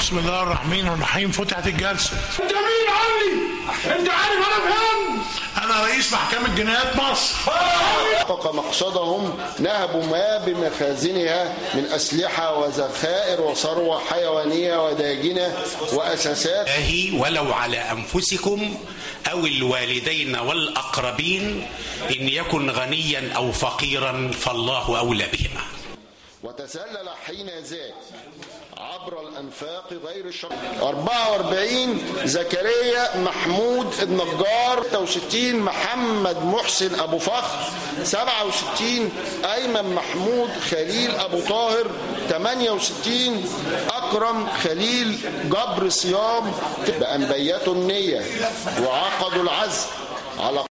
بسم الله الرحمن الرحيم. فتحت الجلسة. انت مين عني؟ انت عارف انا فين؟ انا رئيس محكمة جنايات مصر. حقق مقصدهم نهبوا ما بمخازنها من أسلحة وذخائر وثروة حيوانية وداجنة وأساسات. ولو على أنفسكم أو الوالدين والأقربين إن يكن غنيا أو فقيرا فالله أولى بهما. وتسلل حين ذاك عبر الأنفاق غير الشرعية 44 زكريا محمود النجار، 66 محمد محسن أبو فخر، 67 أيمن محمود خليل أبو طاهر، 68 أكرم خليل جبر صيام، بأن بيتوا النية وعقدوا العزم على